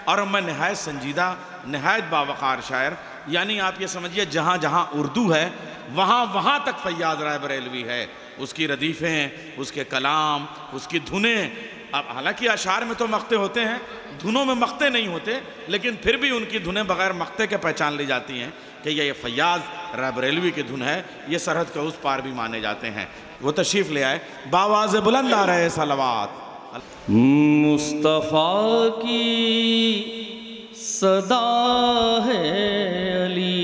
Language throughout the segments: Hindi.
और मैं नहायत संजीदा, नहायत बावकार शायर, यानी आप ये समझिए जहाँ जहाँ उर्दू है वहाँ वहाँ तक फैयाज़ राय बरेलवी है। उसकी रदीफ़ें, उसके कलाम, उसकी धुनें। अब हालांकि अशार में तो मक्ते होते हैं, धुनों में मक्ते नहीं होते, लेकिन फिर भी उनकी धुनें बग़ैर मक्ते के पहचान ली जाती हैं कि ये फ़ैयाज़ राय बरेलवी की धुन है, ये सरहद के उस पार भी माने जाते हैं। वो तशरीफ़ ले आए, बावाज़ बुलंद आ रहे सलवात। मुस्तफ़ा की सदा है अली।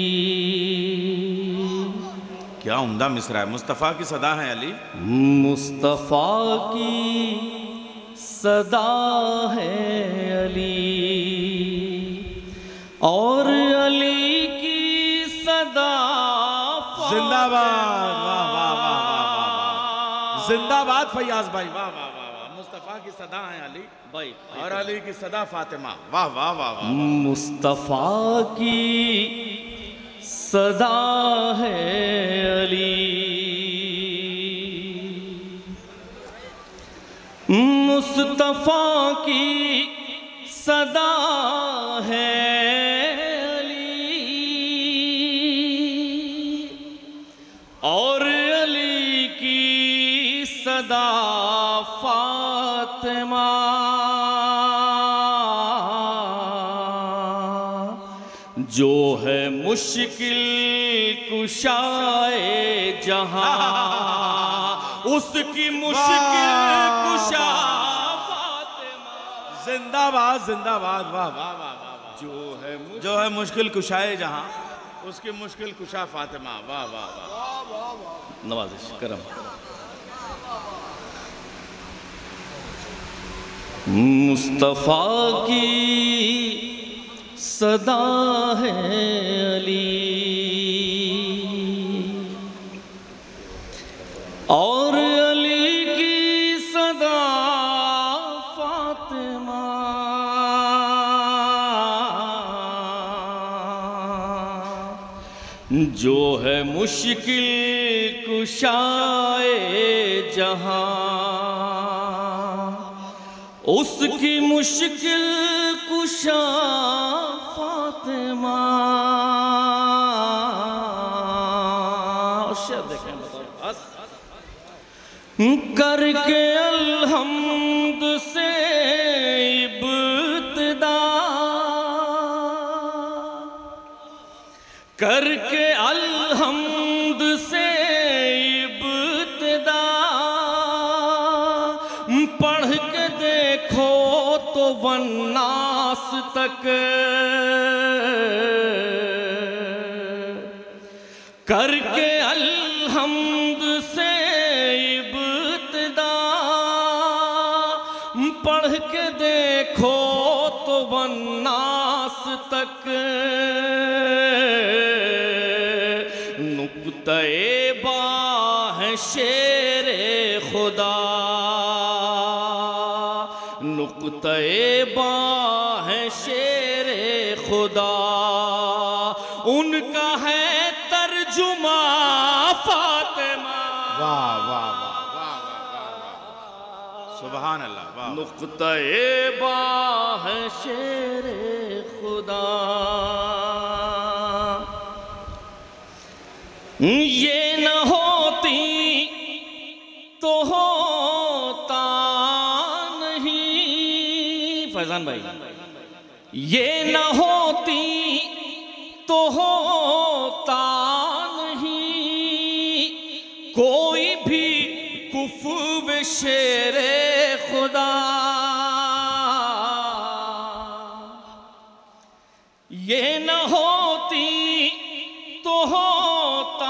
क्या उम्दा मिसरा है। मुस्तफ़ा की सदा है अली, मुस्तफ़ा की सदा है अली, और अली की सदा जिंदाबाद। वाह वाह वाह वाह, जिंदाबाद फैयाज भाई, वाह वाह वाह वाह। मुस्तफ़ा की सदा है अली भाई, और अली की सदा फातिमा, वाह वाह वाह वाह। मुस्तफ़ा की सदा है अली, मुस्तफ़ा की सदा है अली, और अली की सदा फातिमा। जो है मुश्किल कुशाए जहां, उसकी मुश्किल कुशा फातिमा। जिंदाबाद जिंदाबाद, वाह वाह वाह वाह। जो है मुश्किल कुशाए जहां, उसकी मुश्किल कुशा फातिमा, वाह वाह वाह। नवाजिश करम। मुस्तफ़ा की सदा है अली, और अली की सदा फातिमा। जो है मुश्किल कुशाए जहां, उसकी मुश्किल कुशा फातिमा। देखें बस करके अल्हम्द से इब्तिदा, करके अल्हम्द से इब्तिदा, पढ़ के देखो तो वन्नास तक, करके अल्हम्द से इब्तिदा, पढ़ के देखो तो वन्नास तक, नुक्ते बा है शेरे खुदा, नुक्ते बा है शेरे खुदा, उनका है तर्जुमा फातिमा। वाह वाह वाह वाह वाह, सुभान अल्लाह, वाह। नुक्ते बा है शेरे खुदा, ये न होती तो होता नहीं। फैजान भाई, ये न होती तो होता नहीं कोई भी कुफ़्व शेरे खुदा, ये न होती तो होता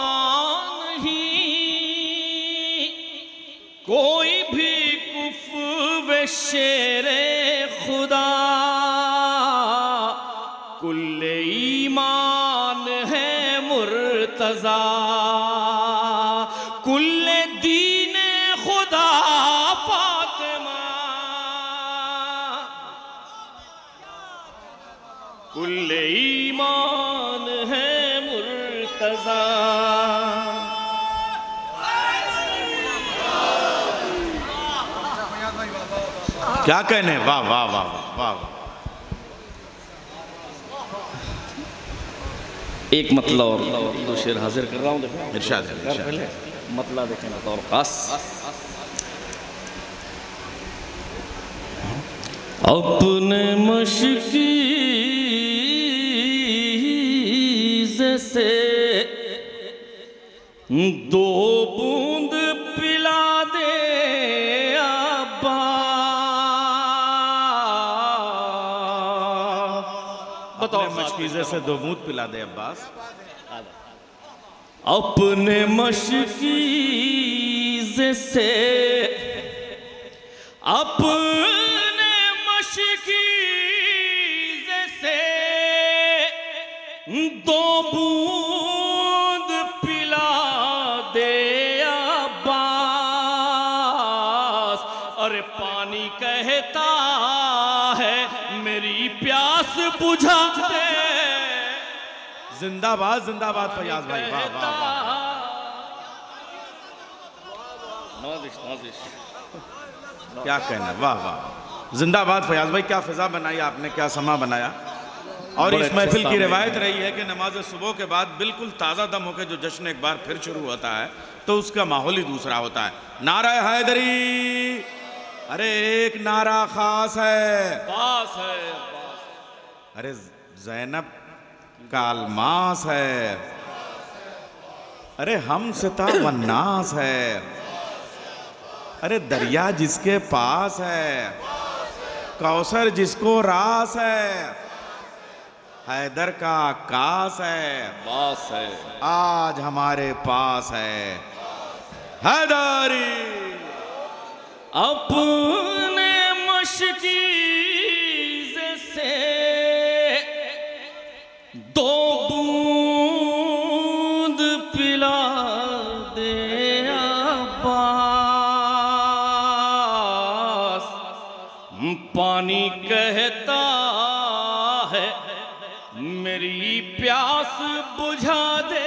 नहीं कोई भी कुफ़्व शेरे खुदा, कुल्ले ईमान है मुर्तज़ा, कुल्ले दीन खुदा फातिमा, कुल्ले ईमान है मुर्तज़ा। क्या कहने, वाह वाह वाह वाह वाह। एक मतला और दो शेर हाजिर कर रहा हूँ, देखें इरशाद है, इरशाद। पहले मतला देखें बतौर खास। अपने मशकीज़ से दो बूंद पिला दे अब्बा, बताओ मशकीज़े से दो बूंद पिला दे अब्बास। अपने मशकीज़ से अपने मशकीज़ से दो बूंद पिला दे अब्बास। अरे पानी कहता है मेरी प्यास बुझा दे। जिंदाबाद जिंदाबाद फयाज भाई, वाह वाह वाह। नवाजिश नवाजिश, क्या कहना, वाह वाह, जिंदाबाद फयाज भाई। क्या फिजा बनाई आपने, क्या समा बनाया। और बड़े इस अच्छे महफिल की सामने रिवायत रही है कि नमाज सुबह के बाद बिल्कुल ताज़ा दम होकर जो जश्न एक बार फिर शुरू होता है तो उसका माहौल ही दूसरा होता है। नारा हैदरी, अरे एक नारा खास है, पास है। अरे जैनब का अलमास है, अरे हम सिता वन्नास है, अरे दरिया जिसके पास है, कौसर जिसको रास है, हैदर का आकाश है, पास है। आज हमारे पास है हैदरी। अपने मशकीज़ से दो बूंद पिला दे अब्बास। पानी कहता है मेरी प्यास बुझा दे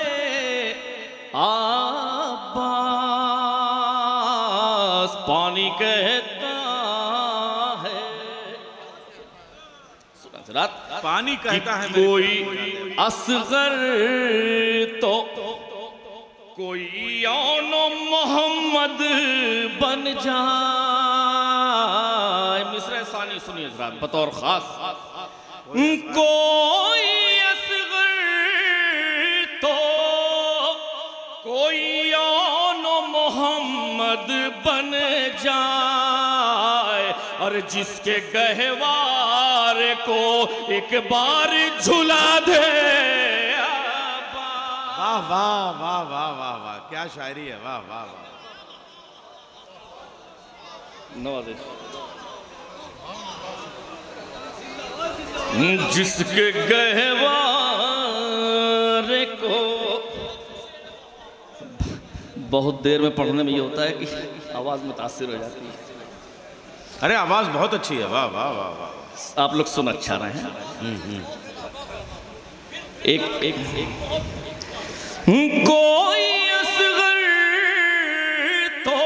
अब्बास। पानी कहता है, रात पानी कहता है कोई असगर तो कोई यानो मोहम्मद बन जाए। मिसरा सानी सुनिए जरा बतौर खास। कोई असगर तो कोई यानो मोहम्मद बन जाए। और जिसके गहवार को एक बार झुला दे। वाह वाह वाह वाह वाह वाह, क्या शायरी है, वाह वाह वाह। नवाजिश। जिसके गहवार को, बहुत देर में पढ़ने में ये होता है कि आवाज मुतासिर हो जाती है। अरे आवाज बहुत अच्छी है, वाह वाह वाह वाह। आप लोग सुन अच्छा रहे हैं। एक एक, एक। कोई असगर तो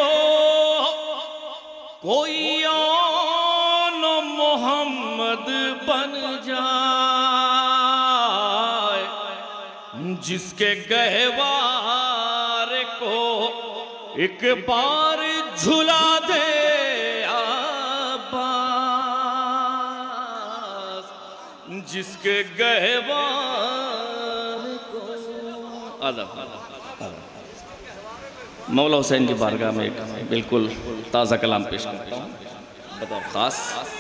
कोई आन मोहम्मद बन जाए। जिसके गहवार को एक बार झुला दे अब्बास। जिसके गहवार को मौला हुसैन की बारगाह में एक बिल्कुल ताज़ा कलाम पेश करता हूँ बतौर खास।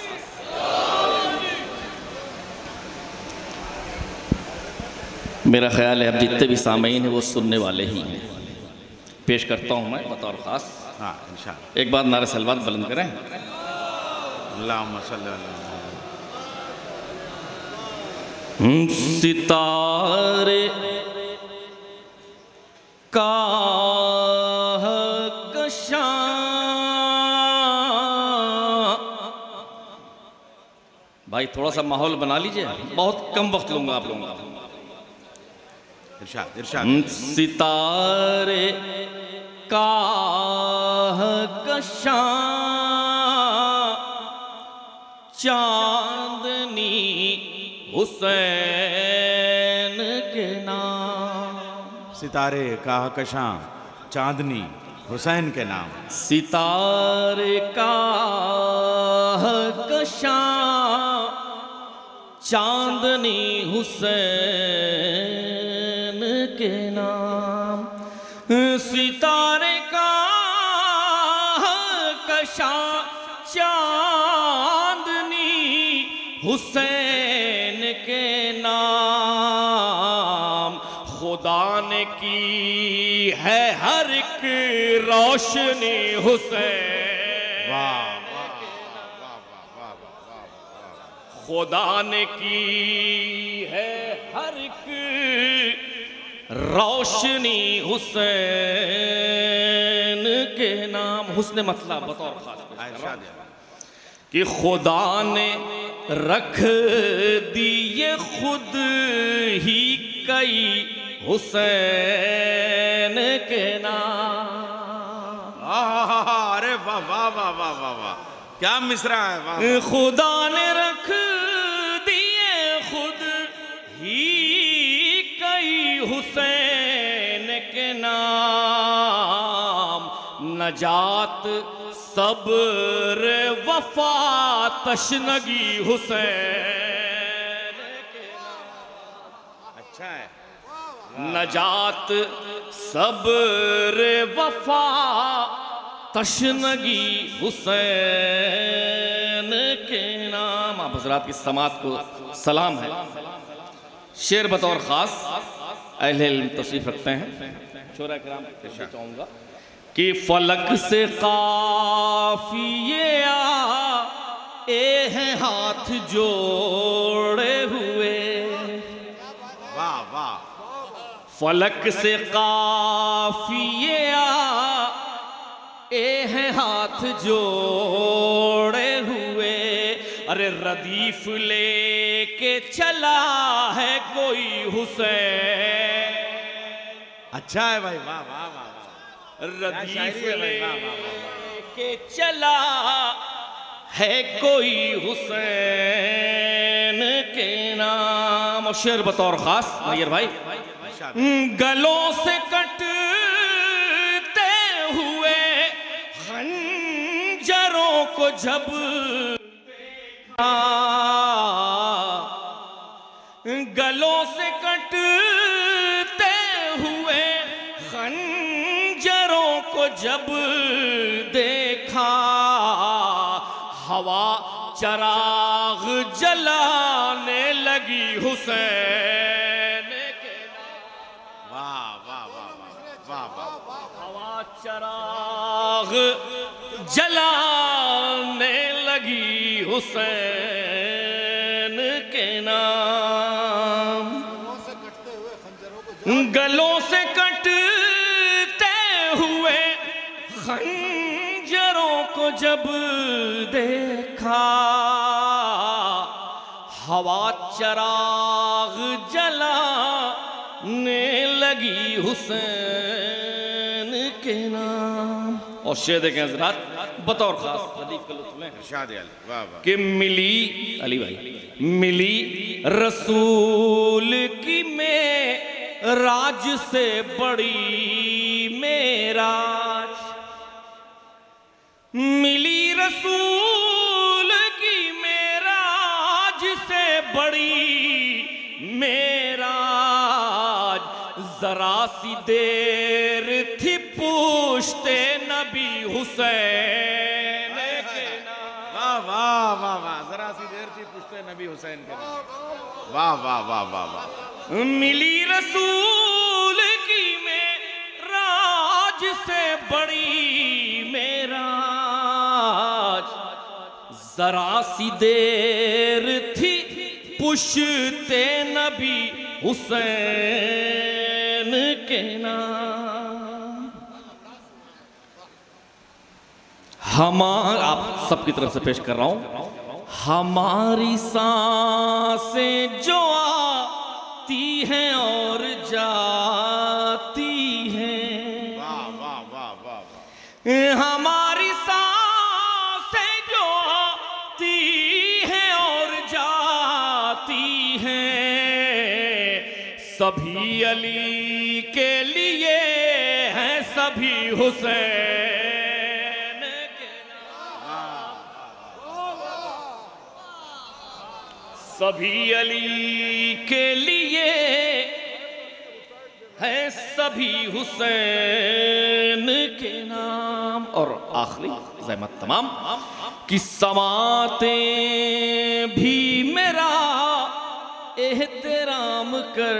मेरा ख्याल है अब जितने भी सामीन हैं वो सुनने वाले ही हैं। पेश करता हूँ मैं बतौर खास। हाँ इंशाअल्लाह। एक बार नारे सलवात बुलंद करें। अल्लाहुम्मा सल्ली अला सितारे का कशां भाई थोड़ा सा माहौल बना लीजिए, बहुत कम वक्त लूंगा आप लोगों का। इरशाद इरशाद। सितारे का कशां चांदनी हुसैन के नाम। सितारे कहकशां चांदनी हुसैन के नाम। सितारे कहकशां चांदनी हुसैन के नाम। सितारे कहकशां चांदनी हुसैन के नाम। खुदा ने की है हर एक रोशनी हुसैन। वाह, खुदा ने की है हर एक रोशनी हुसैन के नाम। हुस्न मतलब बतौर खास कि खुदा ने रख दिए खुद ही कई हुसैन के नाम। अरे वाह वाह वाह वाह वाह वाह, क्या मिसरा है। वाह, खुदा ने रख दिए खुद ही कई हुसैन के नाम। नजात सब्र वफा तशनगी हुसैन के नाम। अच्छा है। नजात सब्र वफा तशनगी हुसैन के नाम। आप हजरात की समात को सलाम है। शेर बतौर खास अहले इल्म तशरीफ रखते हैं। शोरा किराम चाहूँगा कि फलक से काफिए आए हैं हाथ जोड़े हुए। वाह वाह। फलक से काफिए आए हैं हाथ जोड़े हुए। अरे रदीफ लेके चला है कोई हुसैन। अच्छा है भाई, वाह वाह वाह। रदीफ लेके चला है कोई हुसैन के नाम। और शेर बतौर खास नैयर भाई। गलों से कटते हुए खंजरों को जब देखा। गलों से कटते हुए खंजरों को जब देखा। हवा चराग जलाने लगी हुसैन के नाम। वाह वाह वाह वाह वाह। हवा चराग जलाने लगी हुसैन के नाम। गलों से कटते हुए खंजरों को जब देखा। हवा चराग जलाने लगी हुसैन के नाम। और शेर देखें हजरात बतौर खास कि मिली अली भाई मिली रसूल की मेराज से बड़ी मेराज। मिली रसूल की मेराज से बड़ी मेराज। जरा सी देर थी पूछते नबी हुसैन के नाम। वाह वाह वाह वाह। जरा सी देर थी पूछते नबी हुसैन के नाम। वाह वाह वाह वाह वाह। मिली रसूल की मेराज से बड़ी मेराज। जरा सी देर थी पुश्ते नबी हुसैन के नाम। आप सबकी तरफ से पेश कर रहा हूं। हमारी सांसें जो आती हैं और जाती हैं। वाह वाह वाह वाह। हमारी सांसें जो आती हैं और जाती हैं। सभी अली के लिए हैं सभी हुसैन के नाम। सभी अली के लिए है सभी हुसैन के नाम। और आखिरी ज़हमत तमाम कि समातें भी मेरा एहतराम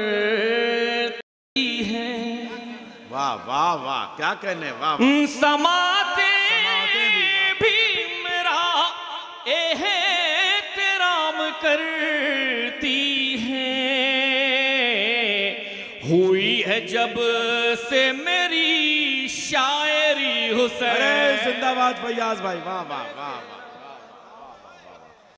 करती हैं। वाह वाह वाह, क्या कहने, वाह। समातें भी मेरा एहतराम करती हैं। हुई है जब से मेरी शायरी हुसैन। जिंदाबाद फैयाज भाई, वाह वाह वाह।